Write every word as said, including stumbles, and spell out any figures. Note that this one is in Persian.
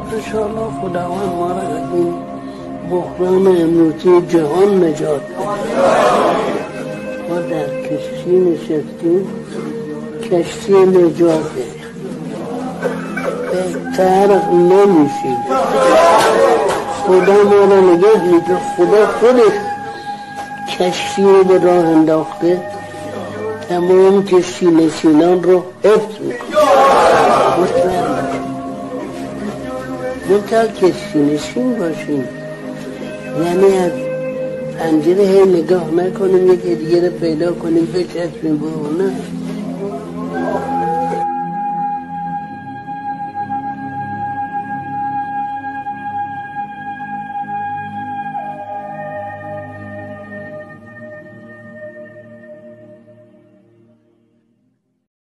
انشاءالله خداوند ما را از این بحران امروزی جهان نجات بده. ما در کشتی نشستیم، کشتی نجاته، بهتر نمیشیم. خدا ما را نگه میده. خدا خودش کشتی رو به راه انداخته، تمام کشتی نشینان رو حفظ میکنه. مطمئن منتها کشتی نشین باشیم، یعنی از پنجره هی نگاه نکنیم، یکی دیگه رو پیدا کنیم بچسبیم به اون. نه،